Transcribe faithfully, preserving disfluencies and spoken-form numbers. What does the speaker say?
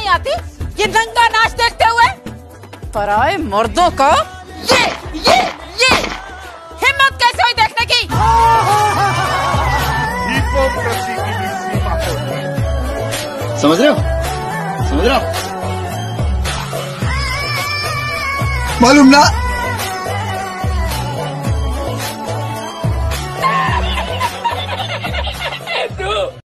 नहीं आती ये नंगा नाच देखते हुए? पराए मर्दों को ये ये ये हिम्मत कैसे हुई देखने की? हिपोक्रेसी की भी सीमा होती है। समझ रहे हो? समझ रहे हो? मालूम ना